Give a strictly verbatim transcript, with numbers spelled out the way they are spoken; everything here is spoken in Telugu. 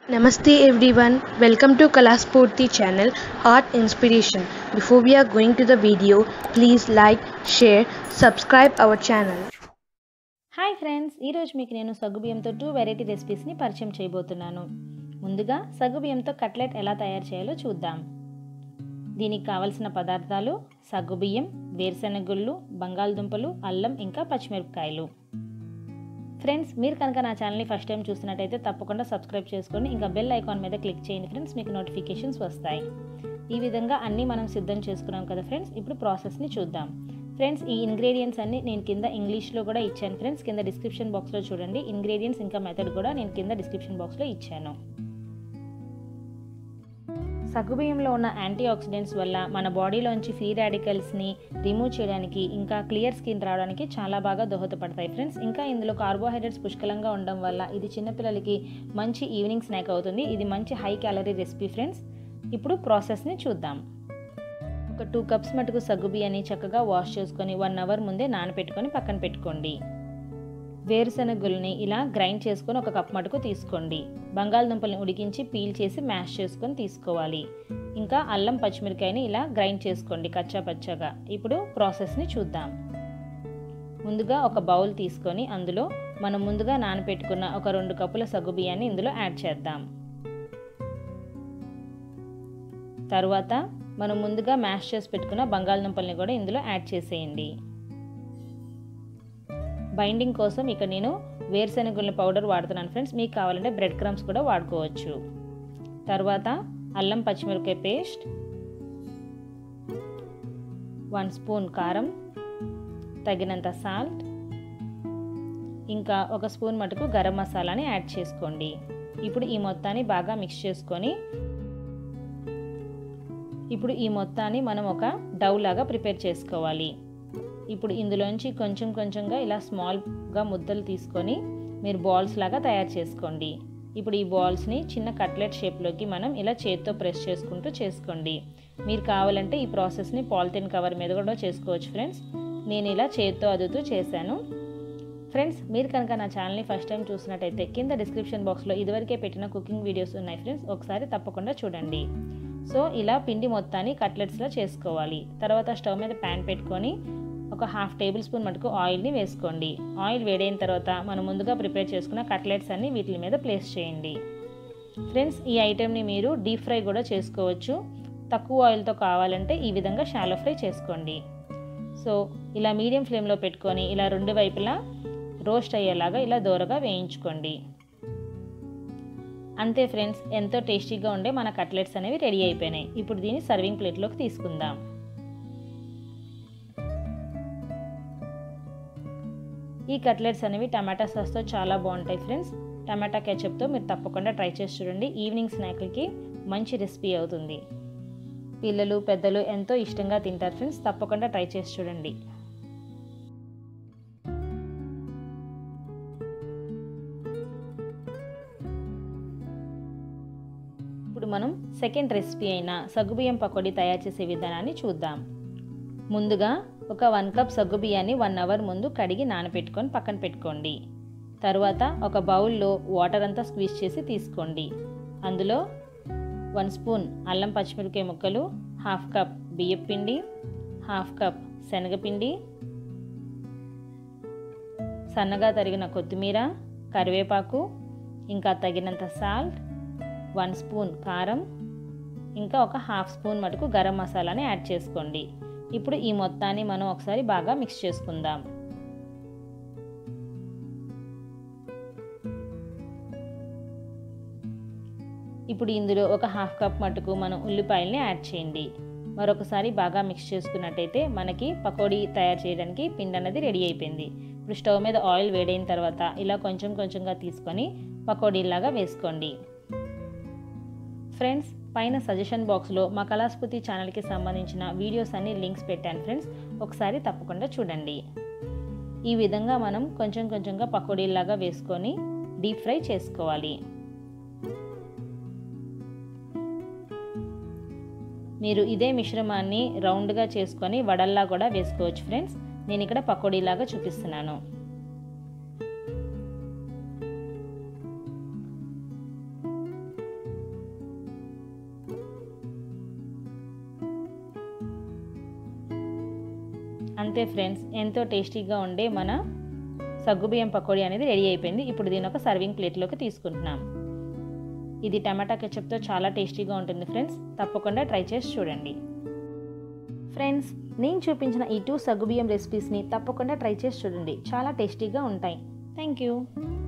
Namaste everyone, welcome to Kalaspurti channel Art Inspiration. Before we are going to the video, please like, share, subscribe our channel. Hi friends, ఈరోజు మీకు నేను సగ్గుబియ్యంతో టూ వెరైటీ రెసిపీస్ని పరిచయం చేయబోతున్నాను. ముందుగా సగ్గుబియ్యంతో కట్లెట్ ఎలా తయారు చేయాలో చూద్దాం. దీనికి కావలసిన పదార్థాలు సగ్గుబియ్యం, వేరుశెనగుళ్ళు, బంగాళదుంపలు, అల్లం ఇంకా పచ్చిమిరపకాయలు. ఫ్రెండ్స్, మీరు కనుక నా ఛానల్ని ఫస్ట్ టైం చూస్తున్నట్టయితే తప్పకుండా సబ్స్క్రైబ్ చేసుకొని ఇంకా బెల్ ఐకాన్ మీద క్లిక్ చేయండి ఫ్రెండ్స్, మీకు నోటిఫికేషన్స్ వస్తాయి. ఈ విధంగా అన్నీ మనం సిద్ధం చేసుకున్నాం కదా ఫ్రెండ్స్. ఇప్పుడు ప్రాసెస్ని చూద్దాం. ఫ్రెండ్స్, ఈ ఇంగ్రీడియంట్స్ అన్ని నేను కింద ఇంగ్లీష్లో కూడా ఇచ్చాను ఫ్రెండ్స్. కింద డిస్క్రిప్షన్ బాక్స్లో చూడండి. ఇంగ్రీడియంట్స్ ఇంకా మెథడ్ కూడా నేను కింద డిస్క్రిప్షన్ బాక్స్లో ఇచ్చాను. సగ్గుబియ్యంలో ఉన్న యాంటీ ఆక్సిడెంట్స్ వల్ల మన బాడీలోంచి ఫ్రీ రాడికల్స్ని రిమూవ్ చేయడానికి ఇంకా క్లియర్ స్కిన్ రావడానికి చాలా బాగా దోహదపడతాయి ఫ్రెండ్స్. ఇంకా ఇందులో కార్బోహైడ్రేట్స్ పుష్కలంగా ఉండడం వల్ల ఇది చిన్నపిల్లలకి మంచి ఈవినింగ్ స్నాక్ అవుతుంది. ఇది మంచి హై క్యాలరీ రెసిపీ ఫ్రెండ్స్. ఇప్పుడు ప్రాసెస్ని చూద్దాం. ఒక టూ కప్స్ మటుకు సగ్గుబియ్యాన్ని చక్కగా వాష్ చేసుకొని వన్ అవర్ ముందే నానబెట్టుకొని పక్కన పెట్టుకోండి. వేరుశెనగుల్ని ఇలా గ్రైండ్ చేసుకొని ఒక కప్ మటుకు తీసుకోండి. బంగాళదుంపల్ని ఉడికించి పీల్ చేసి మ్యాష్ చేసుకొని తీసుకోవాలి. ఇంకా అల్లం పచ్చిమిరకాయని ఇలా గ్రైండ్ చేసుకోండి కచ్చా పచ్చగా. ఇప్పుడు ప్రాసెస్ని చూద్దాం. ముందుగా ఒక బౌల్ తీసుకొని అందులో మనం ముందుగా నానబెట్టుకున్న ఒక రెండు కప్పుల సగ్గుబియ్యాన్ని ఇందులో యాడ్ చేద్దాం. తర్వాత మనం ముందుగా మ్యాష్ చేసి పెట్టుకున్న బంగాళదుంపల్ని కూడా ఇందులో యాడ్ చేసేయండి. బైండింగ్ కోసం ఇక్కడ నేను వేరుశెనగుళ్ళ పౌడర్ వాడుతున్నాను ఫ్రెండ్స్. మీకు కావాలంటే బ్రెడ్ క్రమ్స్ కూడా వాడుకోవచ్చు. తర్వాత అల్లం పచ్చిమిరపకాయ పేస్ట్, వన్ స్పూన్ కారం, తగినంత సాల్ట్, ఇంకా ఒక స్పూన్ మటుకు గరం మసాలాని యాడ్ చేసుకోండి. ఇప్పుడు ఈ మొత్తాన్ని బాగా మిక్స్ చేసుకొని ఇప్పుడు ఈ మొత్తాన్ని మనం ఒక డౌ లాగా ప్రిపేర్ చేసుకోవాలి. ఇప్పుడు ఇందులోంచి కొంచెం కొంచెంగా ఇలా స్మాల్గా ముద్దలు తీసుకొని మీరు బాల్స్ లాగా తయారు చేసుకోండి. ఇప్పుడు ఈ బాల్స్ని చిన్న కట్లెట్ షేప్లోకి మనం ఇలా చేత్తో ప్రెస్ చేసుకుంటూ చేసుకోండి. మీరు కావాలంటే ఈ ప్రాసెస్ని పాలిథిన్ కవర్ మీద కూడా చేసుకోవచ్చు ఫ్రెండ్స్. నేను ఇలా చేత్తో అదుతూ చేశాను. ఫ్రెండ్స్, మీరు కనుక నా ఛానల్ని ఫస్ట్ టైం చూసినట్టయితే కింద డిస్క్రిప్షన్ బాక్స్లో ఇదివరకే పెట్టిన కుకింగ్ వీడియోస్ ఉన్నాయి ఫ్రెండ్స్, ఒకసారి తప్పకుండా చూడండి. సో ఇలా పిండి మొత్తాన్ని కట్లెట్స్లో చేసుకోవాలి. తర్వాత స్టవ్ మీద ప్యాన్ పెట్టుకొని ఒక హాఫ్ టేబుల్ స్పూన్ మటుకు ఆయిల్ని వేసుకోండి. ఆయిల్ వేడైన తర్వాత మనం ముందుగా ప్రిపేర్ చేసుకున్న కట్లెట్స్ అన్ని వీటి మీద ప్లేస్ చేయండి. ఫ్రెండ్స్, ఈ ఐటెంని మీరు డీప్ ఫ్రై కూడా చేసుకోవచ్చు. తక్కువ ఆయిల్తో కావాలంటే ఈ విధంగా షాలో ఫ్రై చేసుకోండి. సో ఇలా మీడియం ఫ్లేమ్లో పెట్టుకొని ఇలా రెండు వైపులా రోస్ట్ అయ్యేలాగా ఇలా దోరగా వేయించుకోండి. అంతే ఫ్రెండ్స్, ఎంతో టేస్టీగా ఉండే మన కట్లెట్స్ అనేవి రెడీ అయిపోయినాయి. ఇప్పుడు దీన్ని సర్వింగ్ ప్లేట్లోకి తీసుకుందాం. ఈ కట్లెట్స్ అనేవి టమాటా సాస్తో చాలా బాగుంటాయి ఫ్రెండ్స్. టమాటా కెచప్తో మీరు తప్పకుండా ట్రై చేసి చూడండి. ఈవినింగ్ స్నాక్లకి మంచి రెసిపీ అవుతుంది. పిల్లలు పెద్దలు ఎంతో ఇష్టంగా తింటారు ఫ్రెండ్స్. తప్పకుండా ట్రై చేసి చూడండి. ఇప్పుడు మనం సెకండ్ రెసిపీ అయిన సగ్గుబియ్యం పకోడీ తయారు చేసే విధానాన్ని చూద్దాం. ముందుగా ఒక వన్ కప్ సగ్గుబియ్యాన్ని వన్ అవర్ ముందు కడిగి నానబెట్టుకొని పక్కన పెట్టుకోండి. తర్వాత ఒక బౌల్లో వాటర్ అంతా స్క్వీజ్ చేసి తీసుకోండి. అందులో వన్ స్పూన్ అల్లం పచ్చిమిరపకాయ ముక్కలు, హాఫ్ కప్ బియ్యం పిండి, హాఫ్ కప్ శనగపిండి, సన్నగా తరిగిన కొత్తిమీర, కరివేపాకు, ఇంకా తగినంత సాల్ట్, వన్ స్పూన్ కారం, ఇంకా ఒక హాఫ్ స్పూన్ మటుకు గరం మసాలాని యాడ్ చేసుకోండి. ఇప్పుడు ఈ మొత్తాన్ని మనం ఒకసారి బాగా మిక్స్ చేసుకుందాం. ఇప్పుడు ఇందులో ఒక హాఫ్ కప్ మటుకు మనం ఉల్లిపాయల్ని యాడ్ చేయండి. మరొకసారి బాగా మిక్స్ చేసుకున్నట్టయితే మనకి పకోడీ తయారు చేయడానికి పిండి అనేది రెడీ అయిపోయింది. ఇప్పుడు స్టవ్ మీద ఆయిల్ వేడైన తర్వాత ఇలా కొంచెం కొంచెంగా తీసుకొని పకోడీలాగా వేసుకోండి. ఫ్రెండ్స్, పైన సజెషన్ బాక్స్లో మా కళాస్ఫూర్తి ఛానల్కి సంబంధించిన వీడియోస్ అన్ని లింక్స్ పెట్టాను ఫ్రెండ్స్, ఒకసారి తప్పకుండా చూడండి. ఈ విధంగా మనం కొంచెం కొంచెంగా పకోడీలాగా వేసుకొని డీప్ ఫ్రై చేసుకోవాలి. మీరు ఇదే మిశ్రమాన్ని రౌండ్గా చేసుకొని వడల్లా కూడా వేసుకోవచ్చు ఫ్రెండ్స్. నేను ఇక్కడ పకోడీలాగా చూపిస్తున్నాను. అంతే ఫ్రెండ్స్, ఎంతో టేస్టీగా ఉండే మన సగ్గుబియ్యం పకోడీ అనేది రెడీ అయిపోయింది. ఇప్పుడు దీని ఒక సర్వింగ్ ప్లేట్లోకి తీసుకుంటున్నాం. ఇది టమాటా కెచప్తో చాలా టేస్టీగా ఉంటుంది ఫ్రెండ్స్, తప్పకుండా ట్రై చేసి చూడండి. ఫ్రెండ్స్, నేను చూపించిన ఈ టూ సగ్గుబియ్యం రెసిపీస్ని తప్పకుండా ట్రై చేసి చూడండి, చాలా టేస్టీగా ఉంటాయి. Thank you.